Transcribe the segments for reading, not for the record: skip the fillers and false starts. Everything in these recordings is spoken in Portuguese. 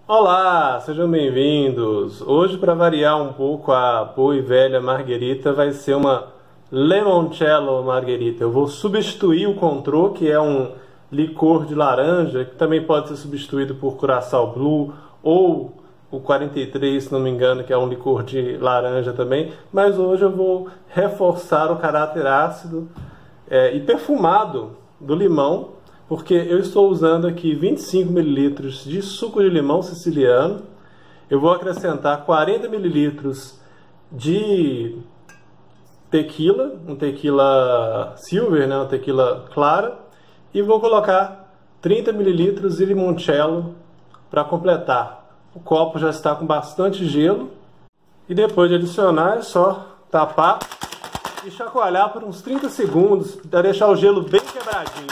Olá, sejam bem-vindos! Hoje, para variar um pouco a boa e velha marguerita, vai ser uma limoncello margherita. Eu vou substituir o Cointreau, que é um licor de laranja, que também pode ser substituído por Curaçao Blue ou o 43, se não me engano, que é um licor de laranja também. Mas hoje eu vou reforçar o caráter ácido e perfumado do limão, porque eu estou usando aqui 25 ml de suco de limão siciliano. Eu vou acrescentar 40 ml de tequila, um tequila silver, né, uma tequila clara, e vou colocar 30 ml de limoncello para completar. O copo já está com bastante gelo e depois de adicionar é só tapar e chacoalhar por uns 30 segundos para deixar o gelo bem quebradinho.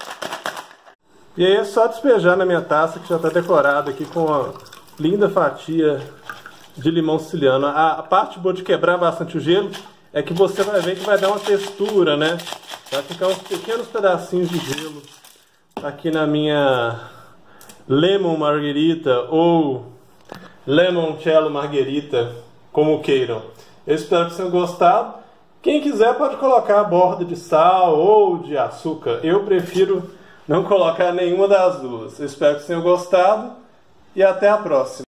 E aí é só despejar na minha taça, que já está decorada aqui com uma linda fatia de limão siciliano. A parte boa de quebrar bastante o gelo é que você vai ver que vai dar uma textura, né? Vai ficar uns pequenos pedacinhos de gelo aqui na minha lemon margherita ou limoncello margherita, como queiram. Eu espero que tenham gostado. Quem quiser pode colocar a borda de sal ou de açúcar. Eu prefiro não colocar nenhuma das duas. Eu espero que tenham gostado e até a próxima.